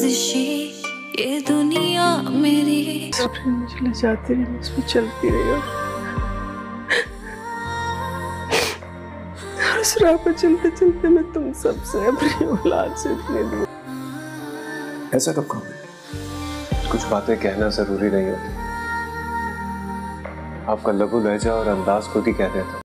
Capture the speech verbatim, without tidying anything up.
लर्जिशी ये दुनिया मेरी। मुझे जाती रही, मुझ पर चलती रही और उस राह पर चलते चलते मैं तुम सबसे अपनी औलाद से इतने दूर। ऐसा कब कहोगे? कुछ बातें कहना जरूरी नहीं होती। आपका लघु लहजा और अंदाज खुद ही कह देता।